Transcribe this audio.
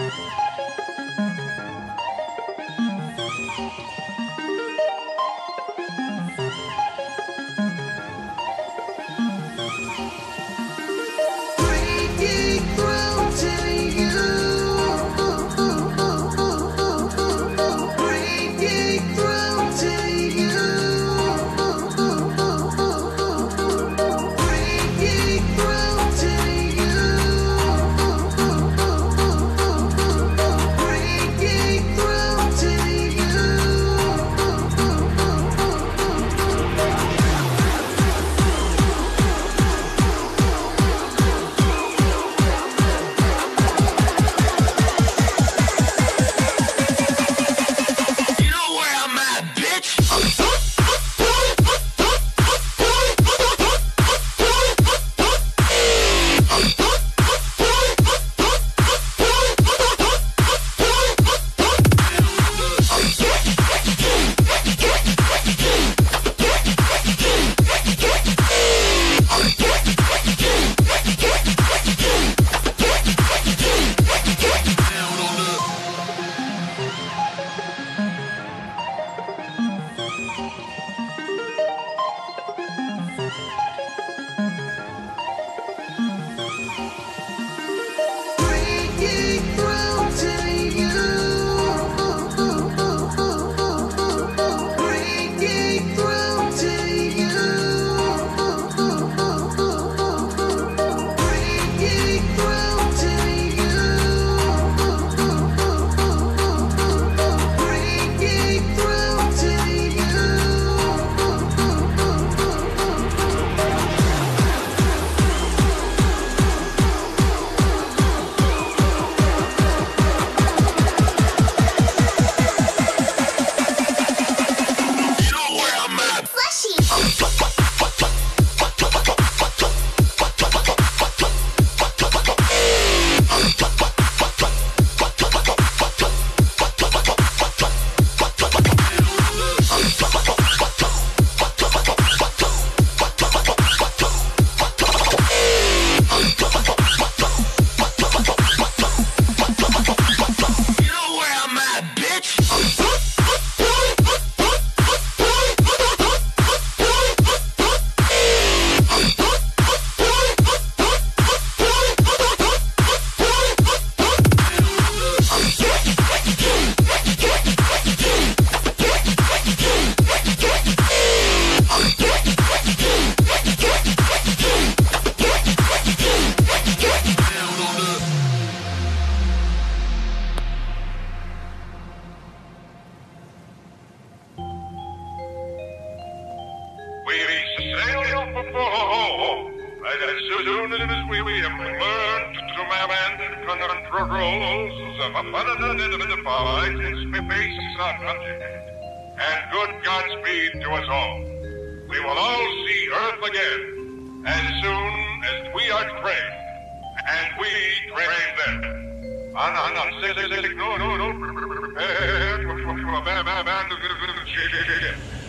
We sail for home as soon as we learn to man controls of unidentified space and good Godspeed to us all. We will all see Earth again as soon as we are trained, and we train them. No, prepare to abandon